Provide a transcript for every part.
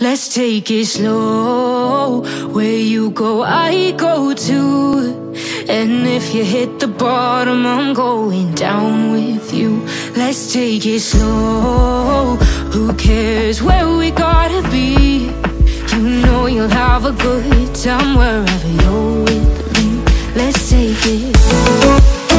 Let's take it slow. Where you go, I go too. And if you hit the bottom, I'm going down with you. Let's take it slow. Who cares where we gotta be? You know you'll have a good time wherever you're with me. Let's take it slow.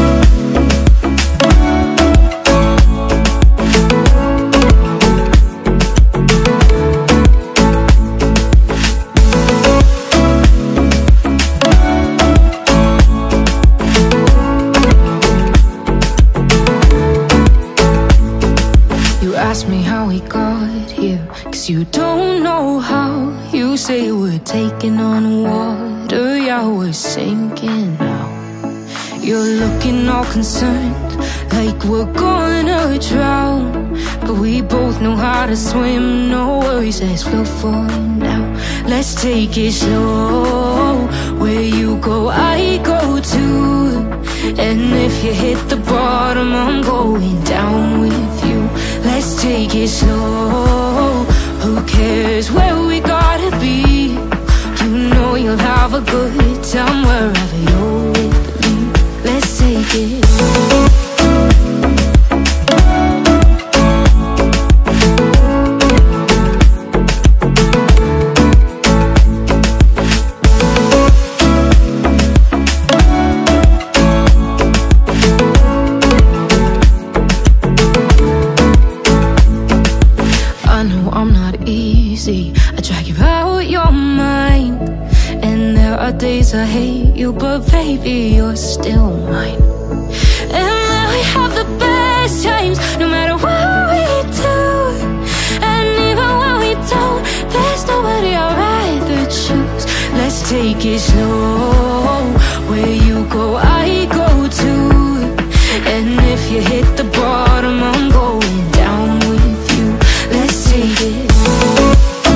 Ask me how we got here, 'cause you don't know how. You say we're taking on water, yeah, we're sinking now. You're looking all concerned, like we're gonna drown. But we both know how to swim, no worries, let's float for now. Let's take it slow. Where you go, I go too. And if you hit the bottom, I'm going down with you. Let's take it slow. Who cares where we gotta be? You know you'll have a good time wherever you're with me. Let's take it slow. I drag you out your mind, and there are days I hate you, but baby, you're still mine. And then we have the best times, no matter what we do. And even when we don't, there's nobody I'd rather choose. Let's take it slow. Where you go, I go too. And if you hit the bottom, I'm going down with you. Let's take it slow.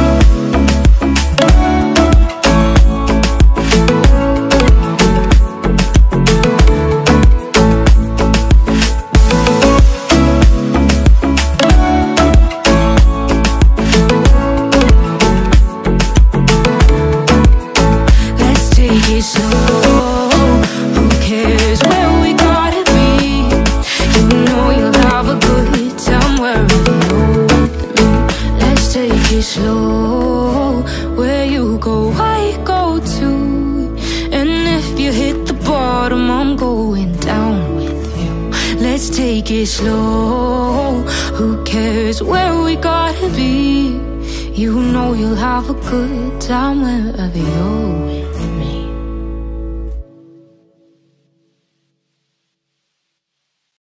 Slow, where you go, I go too. And if you hit the bottom, I'm going down with you. Let's take it slow. Who cares where we gotta be? You know you'll have a good time wherever you're with me.